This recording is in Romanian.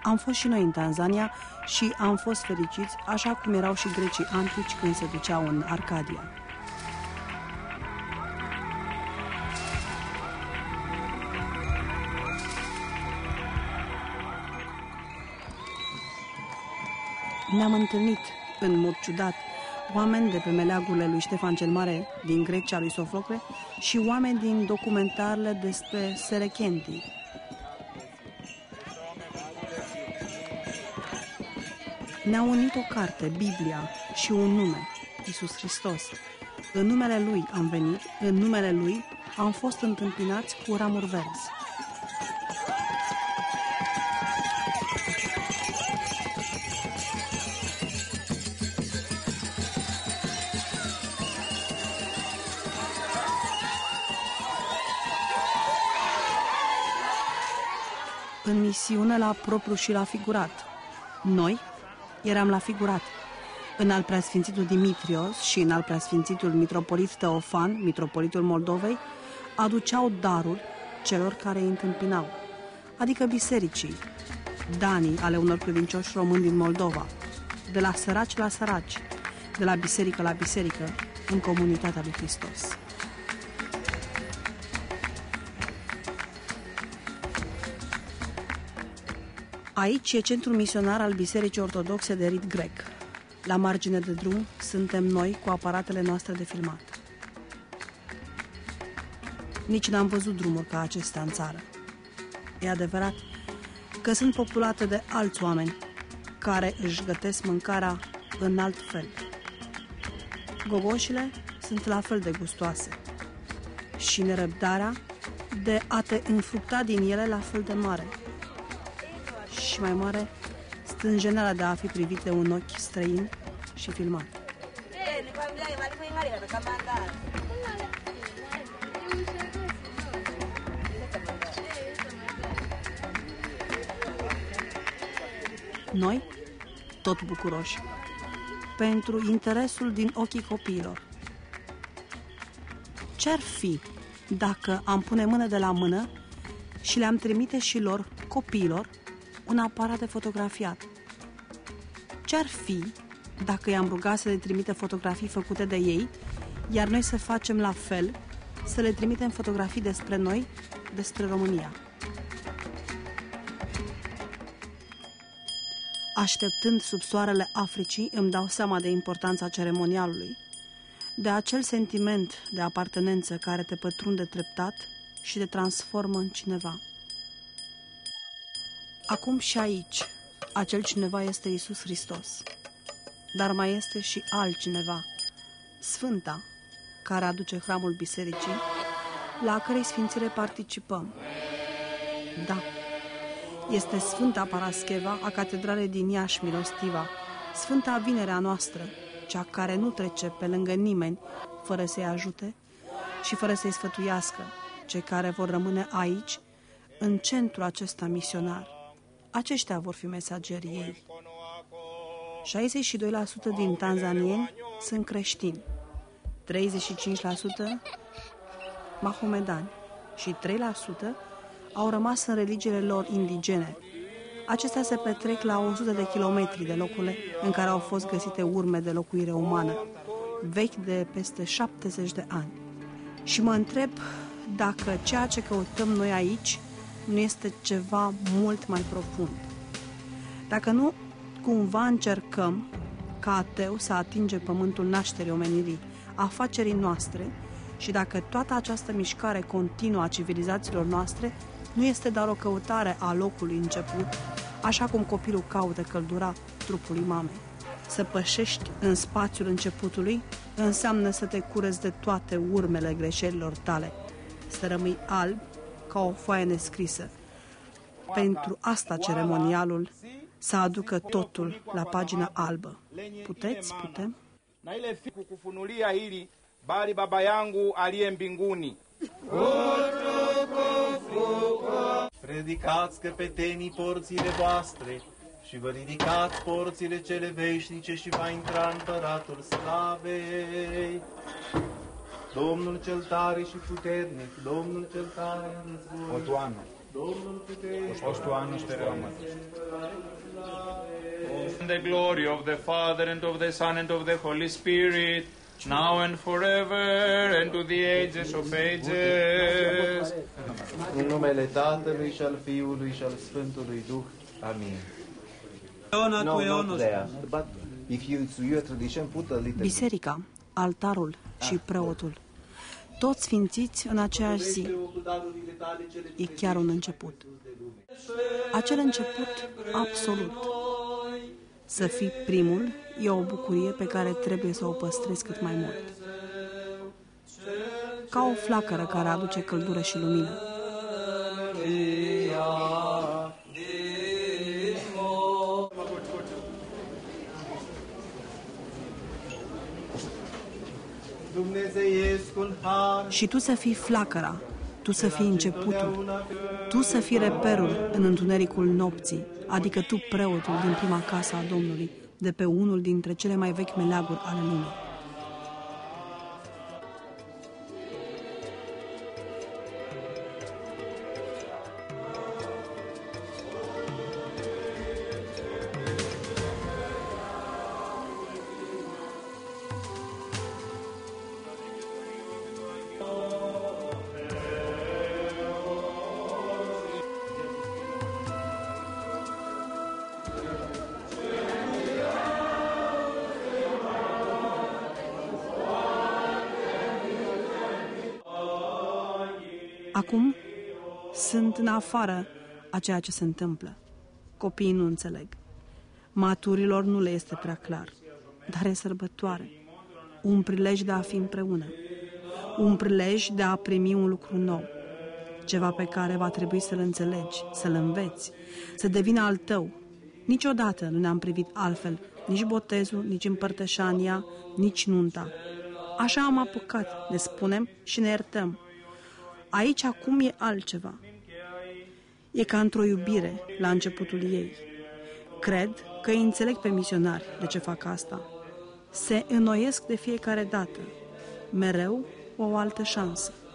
Am fost și noi în Tanzania și am fost fericiți, așa cum erau și grecii antici când se duceau în Arcadia. Ne-am întâlnit, în mod ciudat, oameni de pe meleagurile lui Ștefan cel Mare, din Grecia lui Sofocle, și oameni din documentarele despre Serechentii. Ne-au unit o carte, Biblia, și un nume, Iisus Hristos. În numele Lui am venit, în numele Lui am fost întâmpinați cu ramuri verzi. În misiune la propriu și la figurat. Noi eram la figurat. În al preasfințitul Dimitrios și în al preasfințitul mitropolit Teofan, mitropolitul Moldovei, aduceau daruri celor care îi întâmpinau, adică bisericii, danii ale unor credincioși români din Moldova, de la săraci la săraci, de la biserică la biserică, în comunitatea lui Hristos. Aici e centrul misionar al Bisericii Ortodoxe de rit grec. La margine de drum suntem noi cu aparatele noastre de filmat. Nici n-am văzut drumuri ca acestea în țară. E adevărat că sunt populate de alți oameni care își gătesc mâncarea în alt fel. Gogoșile sunt la fel de gustoase și nerăbdarea de a te înfructa din ele la fel de mare. Și mai mare, stânjenarea de a fi privit de un ochi străin și filmat. Noi, tot bucuroși, pentru interesul din ochii copiilor. Ce-ar fi dacă am pune mână de la mână și le-am trimite și lor, copiilor, un aparat de fotografiat? Ce-ar fi dacă i-am rugat să le trimite fotografii făcute de ei, iar noi să facem la fel, să le trimitem fotografii despre noi, despre România? Așteptând sub soarele Africii, îmi dau seama de importanța ceremonialului, de acel sentiment de apartenență care te pătrunde treptat și te transformă în cineva. Acum și aici, acel cineva este Iisus Hristos, dar mai este și altcineva, Sfânta, care aduce hramul bisericii, la a cărei sfințire participăm. Da, este Sfânta Parascheva a catedralei din Iași Milostiva, Sfânta Vinerea noastră, cea care nu trece pe lângă nimeni fără să-i ajute și fără să-i sfătuiască, cei care vor rămâne aici, în centrul acesta misionar. Aceștia vor fi mesagerii ei. 62% din tanzanieni sunt creștini, 35% mahomedani și 3% au rămas în religiile lor indigene. Acestea se petrec la 100 de kilometri de locurile în care au fost găsite urme de locuire umană, vechi de peste 70 de ani. Și mă întreb dacă ceea ce căutăm noi aici nu este ceva mult mai profund. Dacă nu cumva încercăm ca ateu să atingem pământul nașterii omenirii, afacerii noastre, și dacă toată această mișcare continuă a civilizațiilor noastre nu este doar o căutare a locului început, așa cum copilul caută căldura trupului mamei. Să pășești în spațiul începutului înseamnă să te curăți de toate urmele greșelilor tale, să rămâi alb ca o foaie nescrisă. Pentru asta ceremonialul, să aducă totul la pagina albă. Puteți? Putem? Na ile siku kufunulia hili bali Baba yangu aliye mbinguni. Predicați căpetenii porțile voastre și vă ridicați porțile cele veșnice și va intra împăratul slavei. Domnul cel tare și puternic, Domnul cel tare în război. O, Doamne, ως του Άννου στερεώματος. And the glory of the Father and of the Son and of the Holy Spirit, now and forever and to the ages of ages. În numele Tatălui și al Fiului și al Sfântului Duh. Amin. No, not there. But if it's your tradition, put a little. Biserica, altarul și preotul, toți sfințiți în aceeași zi, e chiar un început. Acel început absolut. Să fii primul e o bucurie pe care trebuie să o păstrezi cât mai mult. Ca o flacără care aduce căldură și lumină. Și tu să fii flacăra, tu să fii începutul, tu să fii reperul în întunericul nopții, adică tu preotul din prima casă a Domnului, de pe unul dintre cele mai vechi meleaguri ale lumii. Acum sunt în afară a ceea ce se întâmplă. Copiii nu înțeleg. Maturilor nu le este prea clar. Dar e sărbătoare. Un prilej de a fi împreună. Un prilej de a primi un lucru nou. Ceva pe care va trebui să-l înțelegi, să-l înveți, să devină al tău. Niciodată nu ne-am privit altfel, nici botezul, nici împărtășania, nici nunta. Așa am apucat, ne spunem și ne iertăm. Aici acum e altceva. E ca într-o iubire la începutul ei. Cred că îi înțeleg pe misionari de ce fac asta. Se înnoiesc de fiecare dată. Mereu o altă șansă.